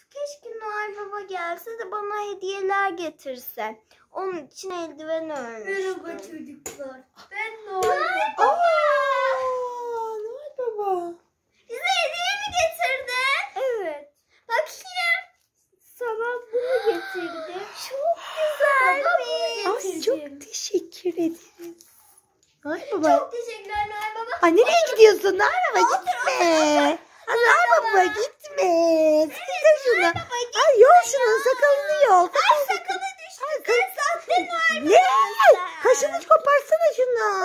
Keşke Noel Baba gelse de bana hediyeler getirse. Onun için eldiven örmüştüm. Merhaba çocuklar. Ben Noel Baba. Noel Baba. Bize hediye mi getirdin? Evet. Bakayım. Sana bunu getirdim. Çok güzelmiş. Ay, çok teşekkür ederim. Noel Baba. Çok teşekkürler Noel Baba. Ay, nereye gidiyorsun? Noel Baba gitme. Ay, Noel Baba gitme. Sıkıştır şunu. Ay, yol şunun sakalını yol. Ay sakalı düştü. Sen sahte Noel Ne? Baba'sın. Kaşını koparsana şunu.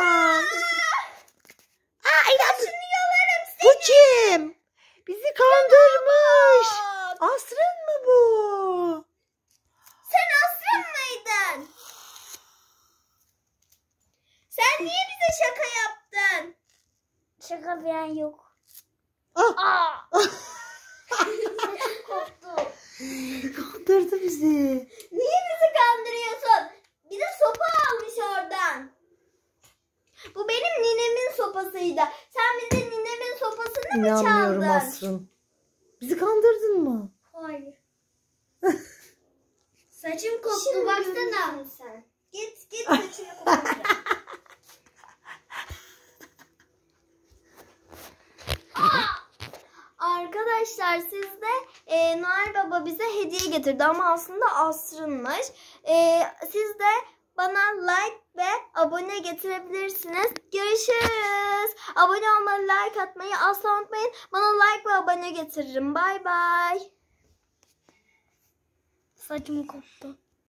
Aa, Kaşını yolarım bu seni. kim? Bizi kandırmış. Bak. Asrın mı bu? Sen aslan mıydın? Sen niye bize şaka yaptın? Şaka falan yok. Ah. Korktum. Kandırdı bizi. Niye bizi kandırıyorsun? Bir de sopa almış oradan. Bu benim ninemin sopasıydı. Sen bize ninemin sopasını mı İnanmıyorum çaldın? Asrın. Bizi kandırdın mı? Hayır. Saçım koptu Şimdi baksana. görürsün sen. Git saçını kopar. Arkadaşlar sizde Noel Baba bize hediye getirdi ama aslında Asrın'mış. Siz de bana like ve abone getirebilirsiniz. Görüşürüz. Abone olmayı, like atmayı asla unutmayın. Bana like ve abone getiririm. Bay bay. Saçım koptu.